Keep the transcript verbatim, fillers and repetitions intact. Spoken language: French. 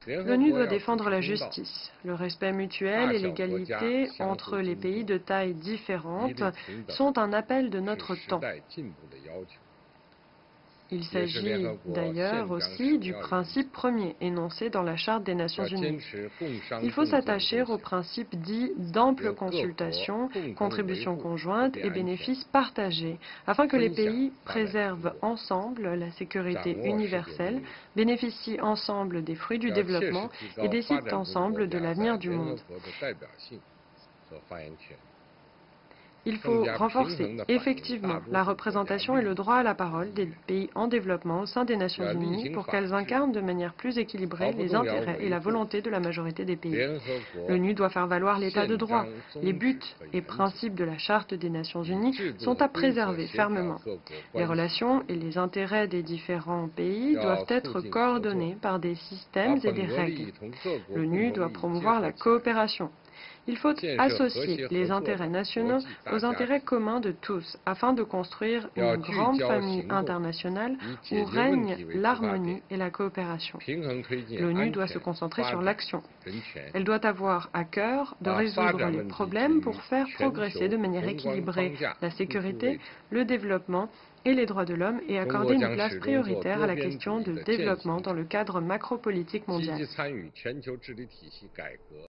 L'ONU doit défendre la justice, le respect mutuel et l'égalité entre les pays de taille différente sont un appel de notre temps. Il s'agit d'ailleurs aussi du principe premier énoncé dans la Charte des Nations Unies. Il faut s'attacher au principe dit d'ample consultation, contribution conjointe et bénéfices partagés, afin que les pays préservent ensemble la sécurité universelle, bénéficient ensemble des fruits du développement et décident ensemble de l'avenir du monde. Il faut renforcer effectivement la représentation et le droit à la parole des pays en développement au sein des Nations Unies pour qu'elles incarnent de manière plus équilibrée les intérêts et la volonté de la majorité des pays. L'ONU doit faire valoir l'état de droit. Les buts et principes de la Charte des Nations Unies sont à préserver fermement. Les relations et les intérêts des différents pays doivent être coordonnés par des systèmes et des règles. L'ONU doit promouvoir la coopération. Il faut associer les intérêts nationaux aux intérêts communs de tous afin de construire une grande famille internationale où règne l'harmonie et la coopération. L'ONU doit se concentrer sur l'action. Elle doit avoir à cœur de résoudre les problèmes pour faire progresser de manière équilibrée la sécurité, le développement et les droits de l'homme et accorder une place prioritaire à la question de développement dans le cadre macropolitique mondial.